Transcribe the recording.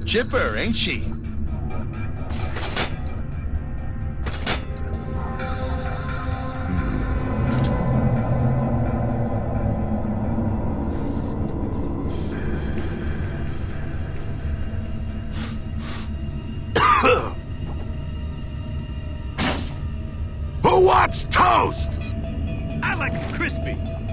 Chipper, ain't she? Who wants toast? I like it crispy.